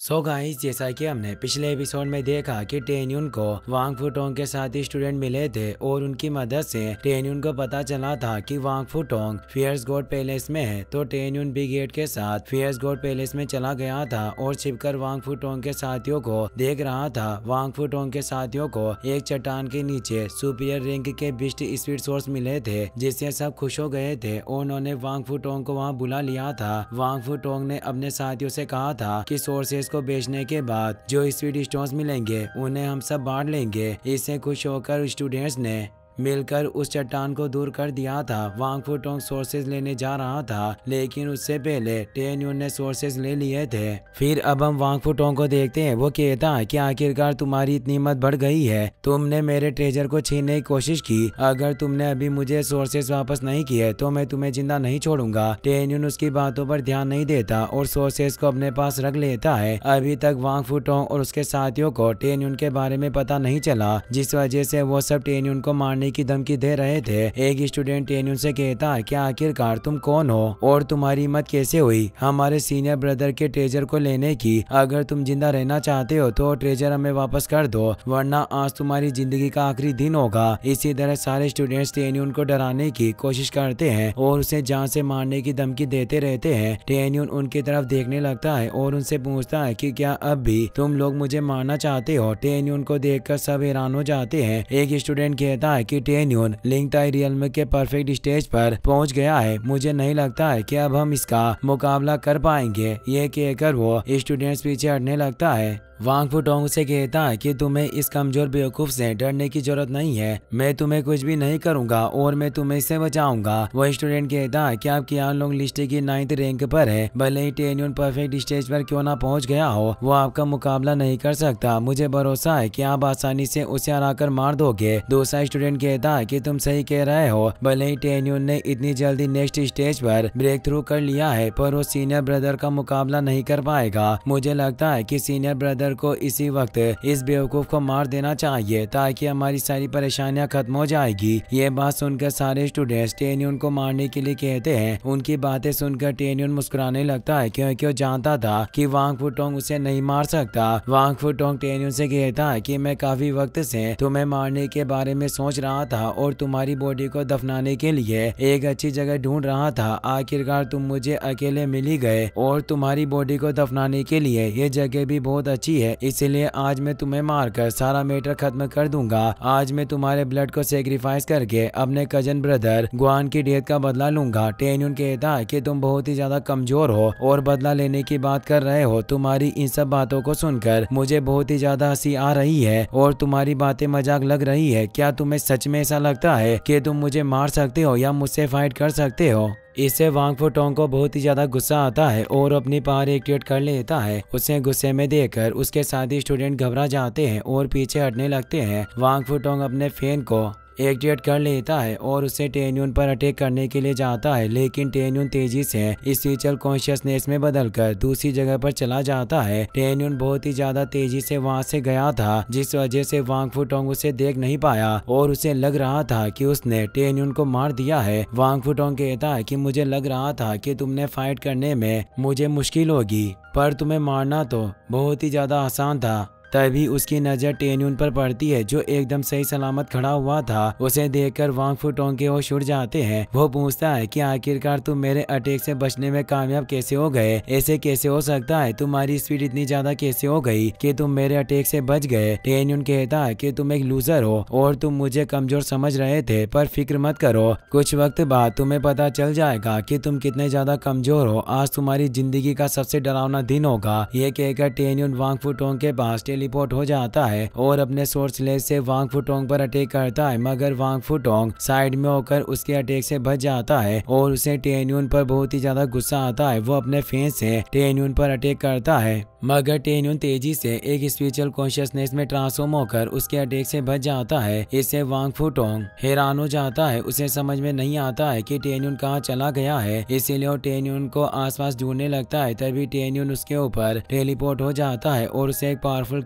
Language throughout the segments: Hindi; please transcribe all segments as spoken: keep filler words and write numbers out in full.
सो गाइस, जैसा कि हमने पिछले एपिसोड में देखा कि टेन्युन को वांग फुटोंग के साथ ही स्टूडेंट मिले थे और उनकी मदद से टेन्युन को पता चला था कि Wang Futong fierce god palace में है। तो टेन्युन बिग गेट के साथ फियर्स गॉड पैलेस में चला गया था और छिपकर वांग फुटोंग के साथियों को देख रहा था। वांग फुटोंग के साथियों को एक चट्टान के नीचे सुपीरियर रैंक के बिस्ट स्पीड सोर्स मिले थे, जिससे सब खुश हो गए थे और उन्होंने वांग फुटोंग को वहां बुला लिया था। वांग फुटोंग ने अपने साथियों से कहा था कि सोर्सेस को बेचने के बाद जो स्पीड स्टोन्स मिलेंगे उन्हें हम सब बांट लेंगे। इससे खुश होकर स्टूडेंट्स ने मिलकर उस चट्टान को दूर कर दिया था। वांग फुटोंग सोर्सेज लेने जा रहा था, लेकिन उससे पहले टेन्युन ने सोर्सेज ले लिए थे। फिर अब हम वांग फुटोंग को देखते हैं। वो कहता है कि आखिरकार तुम्हारी इतनी हिम्मत बढ़ गई है, तुमने मेरे ट्रेजर को छीनने की कोशिश की। अगर तुमने अभी मुझे सोर्सेज वापस नहीं किए तो मैं तुम्हें जिंदा नहीं छोड़ूंगा। टेन्युन उसकी बातों पर ध्यान नहीं देता और सोर्सेज को अपने पास रख लेता है। अभी तक वांग फुटोंग और उसके साथियों को टेन्युन के बारे में पता नहीं चला, जिस वजह से वो सब टेन्युन को मारने की धमकी दे रहे थे। एक स्टूडेंट टेन्युन से कहता है कि आखिरकार तुम कौन हो और तुम्हारी हिम्मत कैसे हुई हमारे सीनियर ब्रदर के ट्रेजर को लेने की। अगर तुम जिंदा रहना चाहते हो तो ट्रेजर हमें वापस कर दो, वरना आज तुम्हारी जिंदगी का आखिरी दिन होगा। इसी तरह सारे स्टूडेंट्स टेन्युन को डराने की कोशिश करते हैं और उसे जान से मारने की धमकी देते रहते हैं। टेन्युन उनकी तरफ देखने लगता है और उनसे पूछता है कि क्या अब भी तुम लोग मुझे मारना चाहते हो। टेन्युन को देखकर सब हैरान हो जाते हैं। एक स्टूडेंट कहता है कि टेन्युन लिंक ताई रियल्म के परफेक्ट स्टेज पर पहुंच गया है। मुझे नहीं लगता है कि अब हम इसका मुकाबला कर पाएंगे। ये कहकर वो स्टूडेंट्स पीछे हटने लगता है। वांग फुटोंग से कहता है कि तुम्हें इस कमजोर बेवकूफ से डरने की जरूरत नहीं है, मैं तुम्हें कुछ भी नहीं करूंगा और मैं तुम्हें इससे बचाऊंगा। वह स्टूडेंट कहता है कि आप कियान लोंग लिस्ट की नाइन्थ रैंक पर है, भले ही टेन्युन परफेक्ट स्टेज पर क्यों ना पहुंच गया हो, वो आपका मुकाबला नहीं कर सकता। मुझे भरोसा है कि आप आसानी से उसे हराकर मार दोगे। दूसरा स्टूडेंट कहता है कि तुम सही कह रहे हो, भले ही टेन्युन ने इतनी जल्दी नेक्स्ट स्टेज पर ब्रेक थ्रू कर लिया है, पर वो सीनियर ब्रदर का मुकाबला नहीं कर पाएगा। मुझे लगता है कि सीनियर ब्रदर को इसी वक्त इस बेवकूफ को मार देना चाहिए ताकि हमारी सारी परेशानियां खत्म हो जाएगी। ये बात सुनकर सारे स्टूडेंट्स टेन्युन को मारने के लिए कहते हैं। उनकी बातें सुनकर टेन्युन मुस्कुराने लगता है क्योंकि वो जानता था कि वांग फुटोंग उसे नहीं मार सकता। वांग फुटोंग टेन्युन से कहता है कि मैं काफी वक्त से तुम्हें मारने के बारे में सोच रहा था और तुम्हारी बॉडी को दफनाने के लिए एक अच्छी जगह ढूंढ रहा था। आखिरकार तुम मुझे अकेले मिल ही गए और तुम्हारी बॉडी को दफनाने के लिए ये जगह भी बहुत अच्छी है, इसलिए आज मैं तुम्हें मारकर सारा मैटर खत्म कर दूंगा। आज मैं तुम्हारे ब्लड को सेक्रीफाइस करके अपने कजन ब्रदर गुआन की डेथ का बदला लूंगा। टेन्युन कहता है कि तुम बहुत ही ज्यादा कमजोर हो और बदला लेने की बात कर रहे हो। तुम्हारी इन सब बातों को सुनकर मुझे बहुत ही ज्यादा हंसी आ रही है और तुम्हारी बातें मजाक लग रही है। क्या तुम्हें सच में ऐसा लगता है कि तुम मुझे मार सकते हो या मुझसे फाइट कर सकते हो? इससे वांग फुटोंग को बहुत ही ज्यादा गुस्सा आता है और अपनी पावर एक्टिवेट कर लेता है। उसे गुस्से में देखकर उसके साथी स्टूडेंट घबरा जाते हैं और पीछे हटने लगते हैं। वांग फुटोंग अपने फैन को एक्टिवेट कर लेता है और उसे टेन्युन पर अटैक करने के लिए जाता है, लेकिन टेन्युन तेजी से इस स्पिरिचुअल कॉन्शियसनेस में बदलकर दूसरी जगह पर चला जाता है। टेन्युन बहुत ही ज्यादा तेजी से वहां से गया था, जिस वजह से वांग फुटोंग उसे देख नहीं पाया और उसे लग रहा था कि उसने टेन्युन को मार दिया है। वांग फुटोंग कहता है कि मुझे लग रहा था कि तुमने फाइट करने में मुझे मुश्किल होगी, पर तुम्हें मारना तो बहुत ही ज्यादा आसान था। तभी उसकी नजर टेन्युन पर पड़ती है जो एकदम सही सलामत खड़ा हुआ था। उसे देखकर वांग फुटोंग के होश उड़ जाते हैं। वो पूछता है कि आखिरकार तुम मेरे अटैक से बचने में कामयाब कैसे हो गए? ऐसे कैसे हो सकता है? तुम्हारी स्पीड इतनी ज्यादा कैसे हो गई कि तुम मेरे अटैक से बच गए? टेन्युन कहता है कि तुम एक लूजर हो और तुम मुझे कमजोर समझ रहे थे, पर फिक्र मत करो, कुछ वक्त बाद तुम्हें पता चल जाएगा कि तुम कितने ज्यादा कमजोर हो। आज तुम्हारी जिंदगी का सबसे डरावना दिन होगा। ये कहकर टेन्युन वांग फुटोंग के पास टेलीपोर्ट हो जाता है और अपने सोर्स लेज से वांग फुटोंग पर अटैक करता है, मगर वांग फुटोंग साइड में होकर उसके अटैक से बच जाता है और उसे टेन्युन पर बहुत ही ज्यादा गुस्सा आता है। वो अपने फेन से टेन्युन पर अटैक करता है, मगर टेन्युन तेजी से एक स्पिरिचुअल कॉन्शियसनेस में ट्रांसफॉर्म होकर उसके अटैक से बच जाता है। इससे वांग फुटोंग हैरान हो जाता है। उसे समझ में नहीं आता है कि टेन्युन कहाँ चला गया है, इसीलिए वो टेन्युन को आसपास ढूंढने लगता है। तभी टेन्युन उसके ऊपर टेलीपोर्ट हो जाता है और उसे एक पावरफुल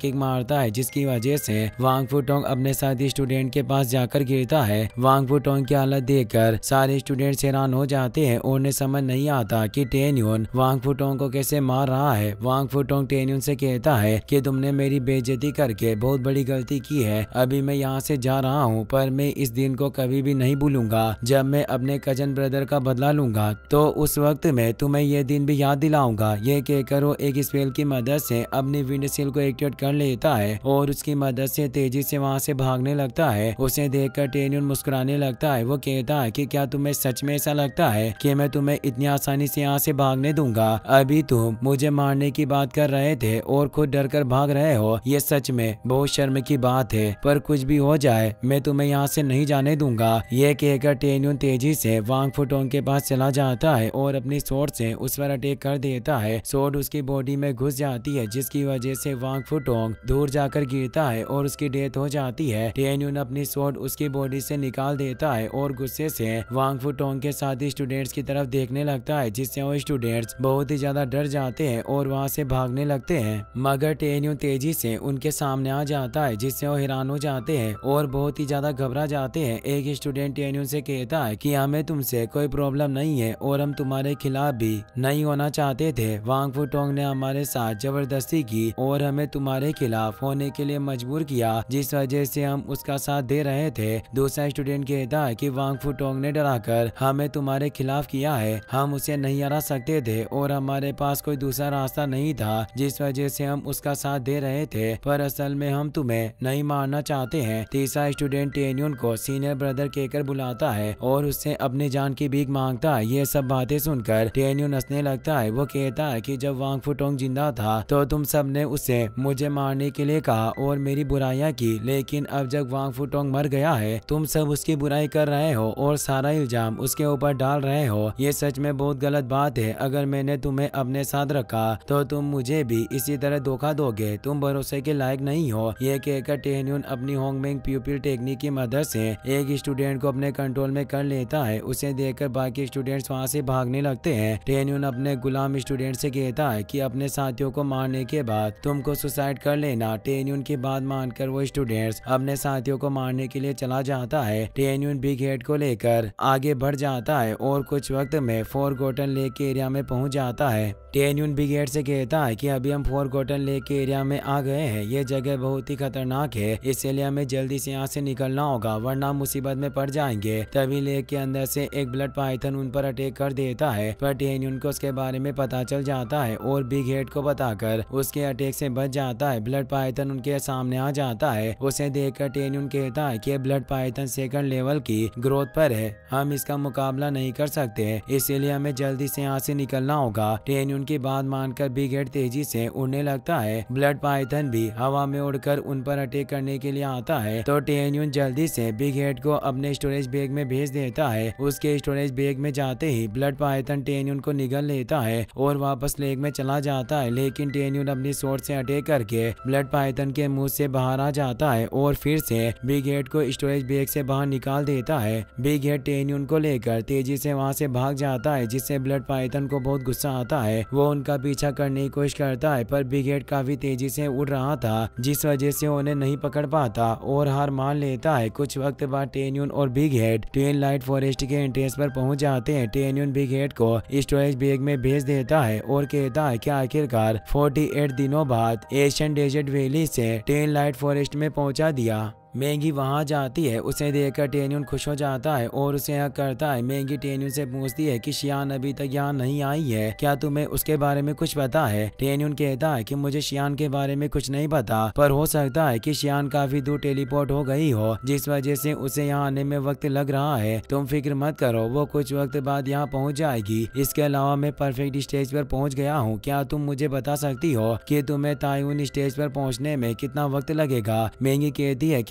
किक मारता है, जिसकी वजह से वांग फुटोंग अपने साथी स्टूडेंट के पास जाकर गिरता है। वांग फुटोंग की हालत देखकर सारे स्टूडेंट्स हैरान हो जाते हैं और उन्हें समझ नहीं आता कि टेन्युन वांग फुटोंग को कैसे मार रहा है। वांग फुटोंग टेन्युन से कहता है कि तुमने मेरी बेइज्जती करके बहुत बड़ी गलती की है। अभी मैं यहाँ से जा रहा हूँ, पर मैं इस दिन को कभी भी नहीं भूलूंगा जब मैं अपने कजन ब्रदर का बदला लूंगा। तो उस वक्त मैं तुम्हें यह दिन भी याद दिलाऊंगा। ये कहकर वो एक स्पेल की मदद से अपनी विंडशील्ड को एक्टिवेट कर लेता है और उसकी मदद से तेजी से वहाँ से भागने लगता है। उसे देखकर टेन्युन मुस्कुराने लगता है। वो कहता है कि क्या तुम्हें सच में ऐसा लगता है कि मैं तुम्हें इतनी आसानी से यहाँ से भागने दूंगा? अभी तुम मुझे मारने की बात कर रहे थे और खुद डर कर भाग रहे हो। ये सच में बहुत शर्म की बात है, पर कुछ भी हो जाए मैं तुम्हें यहाँ से नहीं जाने दूंगा। ये कहकर टेन्युन तेजी से वांग फुटोंग के पास चला जाता है और अपनी स्वॉर्ड से उस पर अटैक कर देता है। स्वॉर्ड उसकी बॉडी में घुस जाती है, जिसकी वजह से वांग फुटोंग दूर जाकर गिरता है और उसकी डेथ हो जाती है। टेन्युन अपनी स्वॉर्ड उसकी बॉडी से निकाल देता है और गुस्से से वांग फुटोंग के साथी स्टूडेंट्स की तरफ देखने लगता है, जिससे वो स्टूडेंट्स बहुत ही ज्यादा डर जाते हैं और वहाँ से भागने लगते हैं। मगर टेन्युन तेजी से उनके सामने आ जाता है, जिससे वो हैरान हो जाते हैं और बहुत ही ज्यादा घबरा जाते हैं। एक स्टूडेंट टेन्युन से कहता है कि हमें तुमसे कोई प्रॉब्लम नहीं है और हम तुम्हारे खिलाफ भी नहीं होना चाहते थे। वांग फुटोंग ने हमारे साथ जबरदस्ती की और हमें तुम्हारे खिलाफ होने के लिए मजबूर किया, जिस वजह से हम उसका साथ दे रहे थे। दूसरा स्टूडेंट कहता है कि वांग फुटोंग ने डराकर हमें तुम्हारे खिलाफ किया है, हम उसे नहीं हरा सकते थे और हमारे पास कोई दूसरा रास्ता नहीं था, जिस वजह से हम उसका साथ दे रहे थे, पर असल में हम तुम्हें नहीं मारना चाहते हैं। तीसरा स्टूडेंट टेन्युन को सीनियर ब्रदर कहकर बुलाता है और उससे अपनी जान की भीख मांगता है। ये सब बातें सुनकर टेन्युन हंसने लगता है। वो कहता है कि जब वांग फुटोंग जिंदा था तो तुम सब ने उसे मुझे मारने के लिए कहा और मेरी बुराइयां की, लेकिन अब जब वांग फुटोंग मर गया है तुम सब उसकी बुराई कर रहे हो और सारा इल्जाम उसके ऊपर डाल रहे हो। ये सच में बहुत गलत बात है। अगर मैंने तुम्हें अपने साथ रखा तो तुम मुझे भी इसी तरह धोखा दोगे। तुम भरोसे के लायक नहीं हो। ये कहकर टेन्युन अपनी होंगमेंग प्यूपिल टेक्निक की मदद से एक स्टूडेंट को अपने कंट्रोल में कर लेता है। उसे देखकर बाकी स्टूडेंट्स वहाँ से भागने लगते हैं। टेन्युन अपने गुलाम स्टूडेंट से कहता है कि अपने साथियों को मारने के बाद तुमको सुसाइड कर लेना। टेन्युन की बात मानकर वो स्टूडेंट्स अपने साथियों को मारने के लिए चला जाता है। टेन्युन बिग हेड को लेकर आगे बढ़ जाता है और कुछ वक्त में फॉरगॉटन लेक के एरिया में पहुंच जाता है। टेन्युन बिग हेड से कहता है कि अभी हम फॉरगॉटन लेक के एरिया में आ गए हैं। ये जगह बहुत ही खतरनाक है, इसलिए हमें जल्दी से यहाँ से निकलना होगा वरना मुसीबत में पड़ जाएंगे। तभी लेक के अंदर से एक ब्लड पाइथन उन पर अटैक कर देता है, पर टेन्युन को उसके बारे में पता चल जाता है और बिग हेड को बताकर उसके अटैक से बच जाता है। ब्लड पाइथन उनके सामने आ जाता है। उसे देखकर टेन्युन कहता है कि ब्लड पाइथन सेकंड लेवल की ग्रोथ पर है, हम इसका मुकाबला नहीं कर सकते, इसीलिए हमें जल्दी से यहाँ से निकलना होगा। टेन्युन की बात मानकर बिग हेड तेजी से उड़ने लगता है। ब्लड पाइथन भी हवा में उड़कर उन पर अटैक करने के लिए आता है, तो टेन्युन जल्दी से बिग हेड को अपने स्टोरेज बैग में भेज देता है। उसके स्टोरेज बैग में जाते ही ब्लड पाइथन टेन्युन को निगल लेता है और वापस लेक में चला जाता है, लेकिन टेन्युन अपनी स्वॉर्ड से अटैक करके ब्लड पाइथन के मुंह से बाहर आ जाता है और फिर से बिग हेड को स्टोरेज बैग से बाहर निकाल देता है। बिग हेड टेन्युन को लेकर तेजी से वहाँ से भाग जाता है, जिससे ब्लड पाइथन को बहुत गुस्सा आता है। वो उनका पीछा करने की कोशिश करता है, पर बिग हेड काफी तेजी से उड़ रहा था, जिस वजह से उन्हें नहीं पकड़ पाता और हार मान लेता है। कुछ वक्त बाद टेन्युन और big head twin light forest के एंट्रेंस पर पहुंच जाते हैं। टेन्युन बिग हेड को स्टोरेज बैग में भेज देता है और कहता है कि आखिरकार अड़तालीस दिनों बाद एशियन डेजर्ट वैली से ट्विन लाइट फॉरेस्ट में पहुंचा दिया। मैगी वहां जाती है, उसे देखकर टेन्युन खुश हो जाता है और उसे हक करता है। मैगी टेन्युन से पूछती है कि शियान अभी तक यहाँ नहीं आई है, क्या तुम्हें उसके बारे में कुछ पता है? टेन्युन कहता है कि मुझे शियान के बारे में कुछ नहीं पता, पर हो सकता है कि शियान काफी दूर टेलीपोर्ट हो गई हो, जिस वजह से उसे यहाँ आने में वक्त लग रहा है। तुम फिक्र मत करो, वो कुछ वक्त बाद यहाँ पहुँच जाएगी। इसके अलावा मैं परफेक्ट स्टेज पर पहुँच गया हूँ। क्या तुम मुझे बता सकती हो कि तुम्हें तायुन स्टेज पर पहुँचने में कितना वक्त लगेगा? मैगी कहती है कि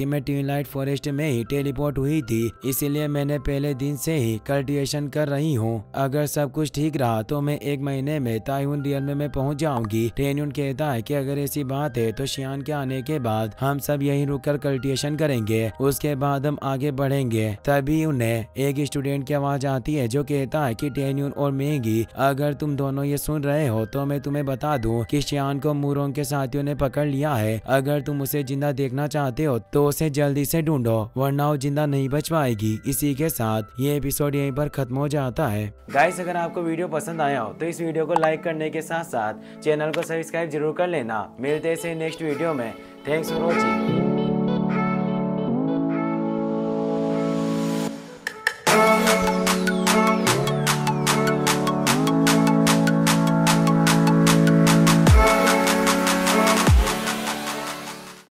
कि मैं ट्विलाइट फॉरेस्ट में ही टेलीपोर्ट हुई थी, इसीलिए मैंने पहले दिन से ही कल्टिवेशन कर रही हूँ। अगर सब कुछ ठीक रहा तो मैं एक महीने में ताइवन रियल में पहुंच जाऊंगी। टेन्युन कहता है कि अगर ऐसी बात है तो शियान के आने के बाद हम सब यहीं रुककर कल्टिवेशन करेंगे, उसके बाद हम आगे बढ़ेंगे। तभी उन्हें एक स्टूडेंट की आवाज आती है जो कहता है कि टेन्युन और मैगी, अगर तुम दोनों ये सुन रहे हो तो मैं तुम्हें बता दूं कि शियान को मुरोंग के साथियों ने पकड़ लिया है। अगर तुम उसे जिंदा देखना चाहते हो तो उसे जल्दी से ढूंढो, वरना वो जिंदा नहीं बच पाएगी। इसी के साथ ये एपिसोड यहीं पर खत्म हो जाता है। गाइस, अगर आपको वीडियो पसंद आया हो तो इस वीडियो को लाइक करने के साथ साथ चैनल को सब्सक्राइब जरूर कर लेना। मिलते हैं नेक्स्ट वीडियो में। Thanks for watching.